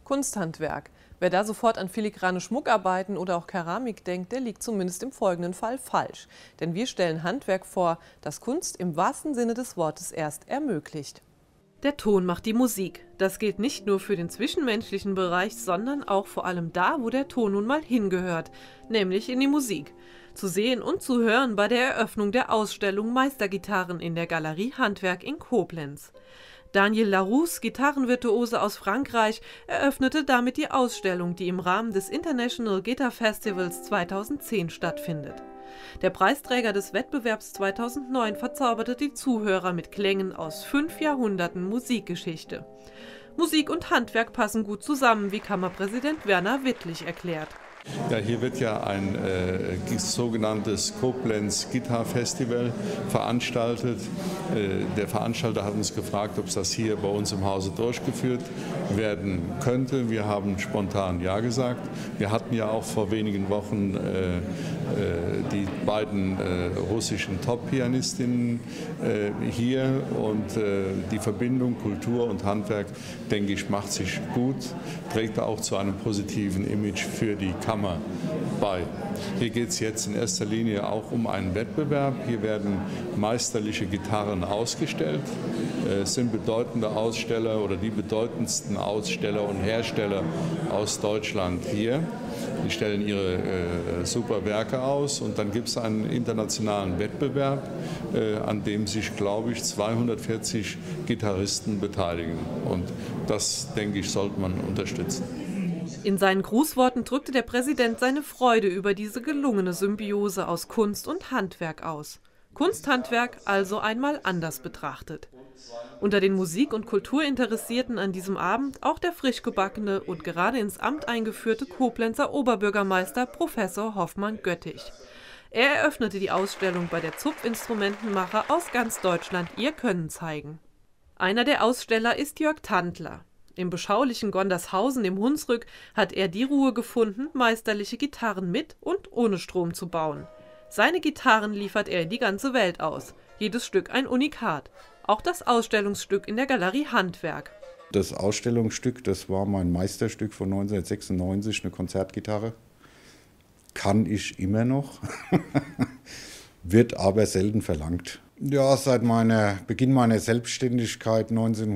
Kunsthandwerk. Wer da sofort an filigrane Schmuckarbeiten oder auch Keramik denkt, der liegt zumindest im folgenden Fall falsch. Denn wir stellen Handwerk vor, das Kunst im wahrsten Sinne des Wortes erst ermöglicht. Der Ton macht die Musik. Das gilt nicht nur für den zwischenmenschlichen Bereich, sondern auch vor allem da, wo der Ton nun mal hingehört, nämlich in die Musik. Zu sehen und zu hören bei der Eröffnung der Ausstellung Meistergitarren in der Galerie Handwerk in Koblenz. Daniel Larousse, Gitarrenvirtuose aus Frankreich, eröffnete damit die Ausstellung, die im Rahmen des International Guitar Festivals 2010 stattfindet. Der Preisträger des Wettbewerbs 2009 verzauberte die Zuhörer mit Klängen aus 5 Jahrhunderten Musikgeschichte. Musik und Handwerk passen gut zusammen, wie Kammerpräsident Werner Wittlich erklärt. Ja, hier wird ja ein sogenanntes Koblenz Guitar Festival veranstaltet. Der Veranstalter hat uns gefragt, ob das hier bei uns im Hause durchgeführt werden könnte. Wir haben spontan Ja gesagt. Wir hatten ja auch vor wenigen Wochen die beiden russischen Top-Pianistinnen hier und die Verbindung Kultur und Handwerk, denke ich, macht sich gut, trägt auch zu einem positiven Image für die Kammer bei. Hier geht es jetzt in erster Linie auch um einen Wettbewerb. Hier werden meisterliche Gitarren ausgestellt. Es sind bedeutende Aussteller oder die bedeutendsten Aussteller und Hersteller aus Deutschland hier. Die stellen ihre super Werke aus und dann gibt es einen internationalen Wettbewerb, an dem sich, glaube ich, 240 Gitarristen beteiligen. Und das, denke ich, sollte man unterstützen. In seinen Grußworten drückte der Präsident seine Freude über diese gelungene Symbiose aus Kunst und Handwerk aus. Kunsthandwerk also einmal anders betrachtet. Unter den Musik- und Kulturinteressierten an diesem Abend auch der frisch gebackene und gerade ins Amt eingeführte Koblenzer Oberbürgermeister Professor Hoffmann-Göttich. Er eröffnete die Ausstellung, bei der Zupfinstrumentenmacher aus ganz Deutschland ihr Können zeigen. Einer der Aussteller ist Jörg Tandler. Im beschaulichen Gondershausen im Hunsrück hat er die Ruhe gefunden, meisterliche Gitarren mit und ohne Strom zu bauen. Seine Gitarren liefert er in die ganze Welt aus. Jedes Stück ein Unikat. Auch das Ausstellungsstück in der Galerie Handwerk. Das Ausstellungsstück, das war mein Meisterstück von 1996, eine Konzertgitarre. Kann ich immer noch, wird aber selten verlangt. Ja, seit Beginn meiner Selbstständigkeit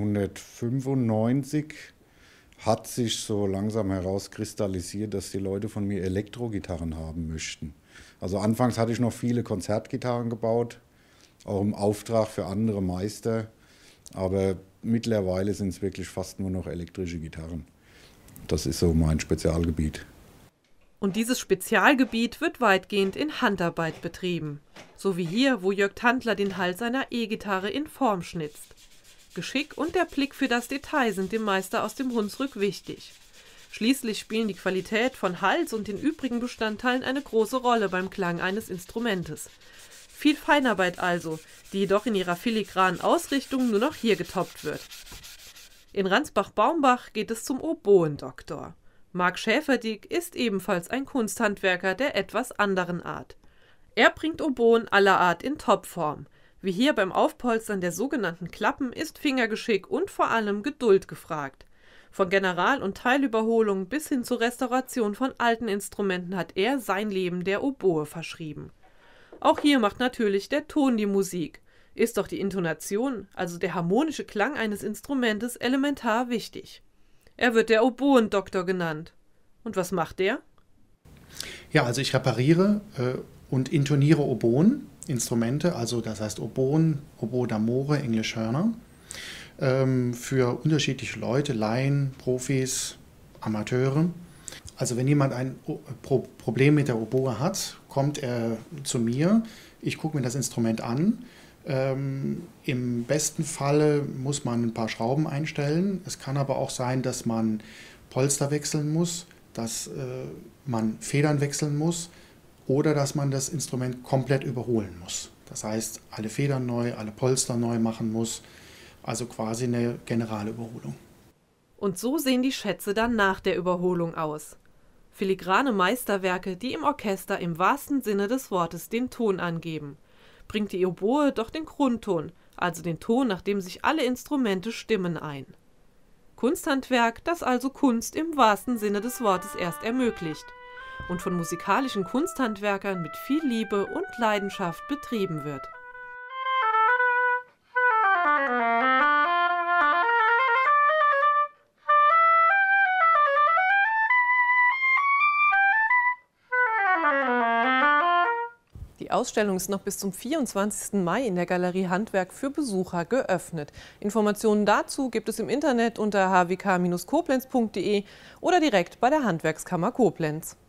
1995 hat sich so langsam herauskristallisiert, dass die Leute von mir Elektrogitarren haben möchten. Also anfangs hatte ich noch viele Konzertgitarren gebaut, auch im Auftrag für andere Meister, aber mittlerweile sind es wirklich fast nur noch elektrische Gitarren. Das ist so mein Spezialgebiet. Und dieses Spezialgebiet wird weitgehend in Handarbeit betrieben. So wie hier, wo Jörg Tandler den Hals einer E-Gitarre in Form schnitzt. Geschick und der Blick für das Detail sind dem Meister aus dem Hunsrück wichtig. Schließlich spielen die Qualität von Hals und den übrigen Bestandteilen eine große Rolle beim Klang eines Instrumentes. Viel Feinarbeit also, die jedoch in ihrer filigranen Ausrichtung nur noch hier getoppt wird. In Ransbach-Baumbach geht es zum Oboendoktor. Marc Schäferdick ist ebenfalls ein Kunsthandwerker der etwas anderen Art. Er bringt Oboen aller Art in Topform. Wie hier beim Aufpolstern der sogenannten Klappen ist Fingergeschick und vor allem Geduld gefragt. Von General- und Teilüberholung bis hin zur Restauration von alten Instrumenten hat er sein Leben der Oboe verschrieben. Auch hier macht natürlich der Ton die Musik. Ist doch die Intonation, also der harmonische Klang eines Instrumentes, elementar wichtig. Er wird der Oboendoktor genannt. Und was macht der? Ja, also ich repariere und intoniere Oboen, Instrumente, also das heißt Oboen, Oboe d'amore, Englisch Hörner, für unterschiedliche Leute, Laien, Profis, Amateure. Also wenn jemand ein Problem mit der Oboe hat, kommt er zu mir, ich gucke mir das Instrument an. Im besten Falle muss man ein paar Schrauben einstellen. Es kann aber auch sein, dass man Polster wechseln muss, dass man Federn wechseln muss oder dass man das Instrument komplett überholen muss. Das heißt, alle Federn neu, alle Polster neu machen muss. Also quasi eine Generalüberholung. Und so sehen die Schätze dann nach der Überholung aus. Filigrane Meisterwerke, die im Orchester im wahrsten Sinne des Wortes den Ton angeben. Bringt die Oboe doch den Grundton, also den Ton, nach dem sich alle Instrumente stimmen, ein. Kunsthandwerk, das also Kunst im wahrsten Sinne des Wortes erst ermöglicht und von musikalischen Kunsthandwerkern mit viel Liebe und Leidenschaft betrieben wird. Die Ausstellung ist noch bis zum 24. Mai in der Galerie Handwerk für Besucher geöffnet. Informationen dazu gibt es im Internet unter hwk-koblenz.de oder direkt bei der Handwerkskammer Koblenz.